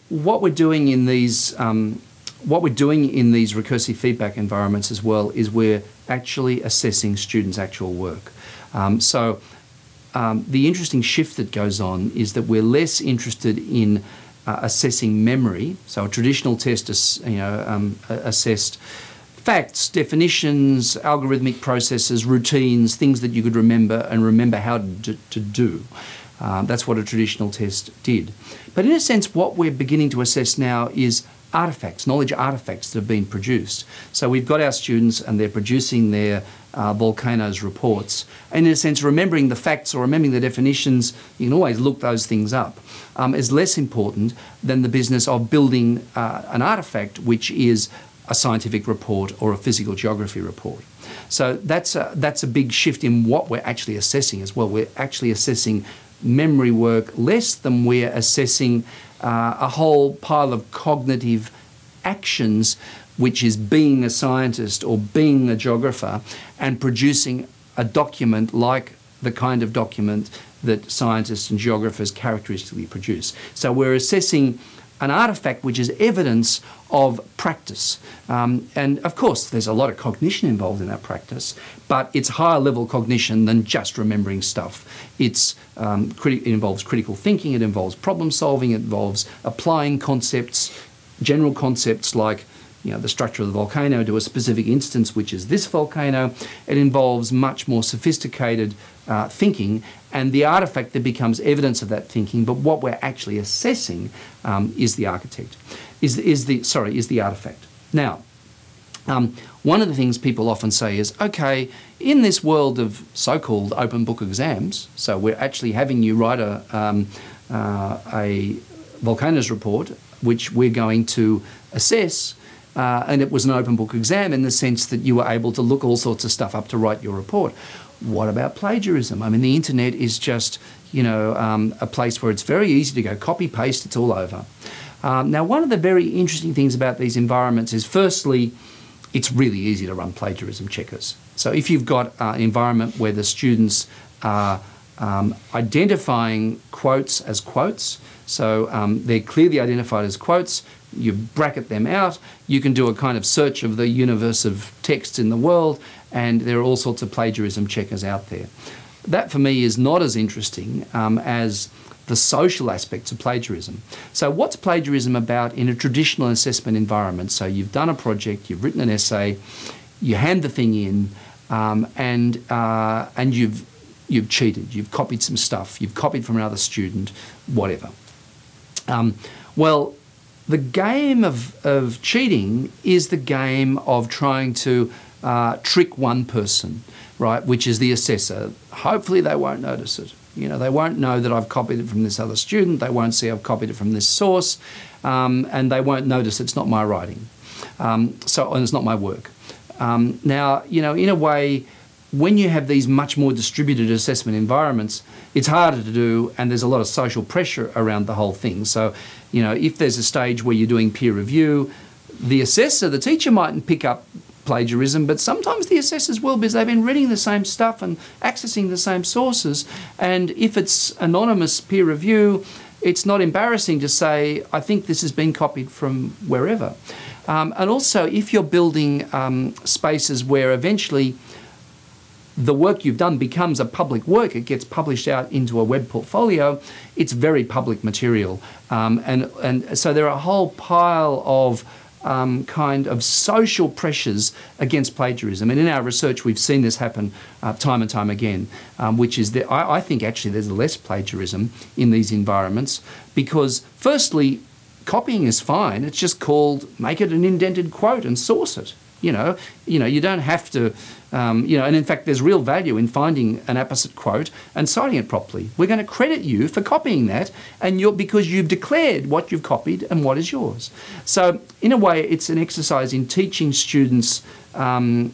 what we're doing in these recursive feedback environments as well is we're actually assessing students' actual work. The interesting shift that goes on is that we're less interested in assessing memory. So a traditional test assessed facts, definitions, algorithmic processes, routines, things that you could remember and remember how to do. That's what a traditional test did. But in a sense, what we're beginning to assess now is artifacts, knowledge artifacts that have been produced. So we've got our students and they're producing their volcanoes reports. And in a sense, remembering the facts or remembering the definitions, you can always look those things up, is less important than the business of building an artifact which is a scientific report or a physical geography report. So that's a big shift in what we're actually assessing as well. We're actually assessing memory work less than we're assessing a whole pile of cognitive actions, which is being a scientist or being a geographer and producing a document like the kind of document that scientists and geographers characteristically produce. So we're assessing an artifact which is evidence of practice. And of course, there's a lot of cognition involved in that practice, but it's higher level cognition than just remembering stuff. It involves critical thinking, it involves problem solving, it involves applying concepts, general concepts like the structure of the volcano to a specific instance, which is this volcano. It involves much more sophisticated thinking, and the artifact that becomes evidence of that thinking. But what we're actually assessing is the artifact. Now, one of the things people often say is, okay, in this world of so-called open book exams, so we're actually having you write a volcanoes report, which we're going to assess. And it was an open book exam in the sense that you were able to look all sorts of stuff up to write your report. What about plagiarism? I mean, the internet is just, a place where it's very easy to go copy, paste, it's all over. Now, one of the very interesting things about these environments is, firstly, it's really easy to run plagiarism checkers. So if you've got an environment where the students are identifying quotes as quotes, so they're clearly identified as quotes, you bracket them out, you can do a kind of search of the universe of texts in the world, and there are all sorts of plagiarism checkers out there. That for me is not as interesting as the social aspects of plagiarism. So what's plagiarism about in a traditional assessment environment? So you've done a project, you've written an essay, you hand the thing in, and you've cheated, you've copied some stuff, you've copied from another student, whatever. Well, the game of cheating is the game of trying to trick one person, right, which is the assessor. Hopefully they won't notice it. They won't know that I've copied it from this other student, they won't see I've copied it from this source, and they won't notice it's not my writing. And it's not my work. Now, in a way, when you have these much more distributed assessment environments, it's harder to do, and there's a lot of social pressure around the whole thing. So, if there's a stage where you're doing peer review, the assessor, the teacher mightn't pick up plagiarism, but sometimes the assessors will, because they've been reading the same stuff and accessing the same sources. And if it's anonymous peer review, it's not embarrassing to say, I think this has been copied from wherever. And also, if you're building spaces where eventually the work you've done becomes a public work, it gets published out into a web portfolio, it's very public material. And so there are a whole pile of kind of social pressures against plagiarism. And in our research, we've seen this happen time and time again, which is that I think actually there's less plagiarism in these environments because, firstly, copying is fine. It's just called make it an indented quote and source it. You don't have to, and in fact, there's real value in finding an apposite quote and citing it properly. We're going to credit you for copying that, and because you've declared what you've copied and what is yours. So, in a way, it's an exercise in teaching students, how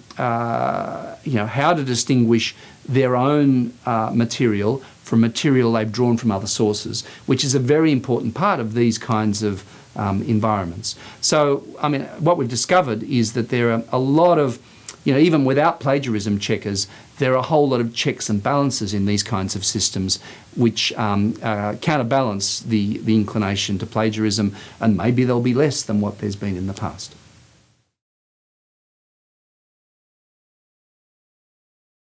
to distinguish their own material from material they've drawn from other sources, which is a very important part of these kinds of environments. So, what we've discovered is that there are a lot of even without plagiarism checkers, there are a whole lot of checks and balances in these kinds of systems which counterbalance the inclination to plagiarism, and maybe there'll be less than what there's been in the past.